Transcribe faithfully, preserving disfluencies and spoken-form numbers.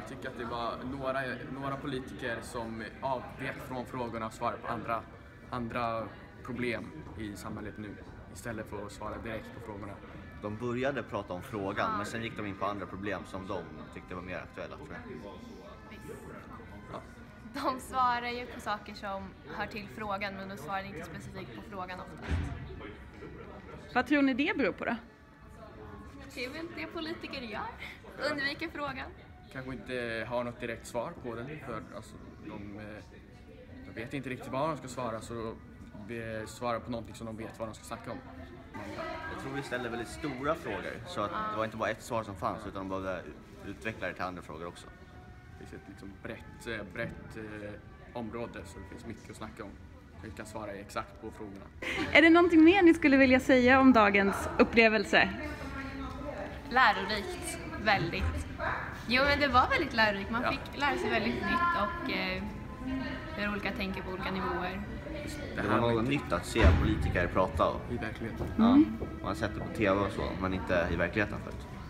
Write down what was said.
Jag tycker att det var några, några politiker som avvek från frågorna och svarade på andra, andra problem i samhället nu istället för att svara direkt på frågorna. De började prata om frågan ja. Men sen gick de in på andra problem som de tyckte var mer aktuella, tror jag. Ja. De svarar ju på saker som hör till frågan, men de svarar inte specifikt på frågan oftast. Vad tror ni det beror på då? Det är väl det politiker gör. Undviker frågan. Kanske inte har något direkt svar på den. För alltså, de, de vet inte riktigt vad de ska svara, så de svarar på någonting som de vet vad de ska snacka om. Jag tror vi ställde väldigt stora frågor, så att det var inte bara ett svar som fanns, utan de behövde utveckla det till andra frågor också. Det finns ett liksom brett, brett eh, område, så det finns mycket att snacka om. Vi kan svara exakt på frågorna. Är det någonting mer ni skulle vilja säga om dagens upplevelse? Lärorikt, väldigt. Jo, men det var väldigt lärorikt. Man fick ja. lära sig väldigt nytt och eh, hur olika tänker på olika nivåer. Det var något nytt att se politiker prata. I verkligheten. Ja, man har sett det på tv och så, men inte i verkligheten förut.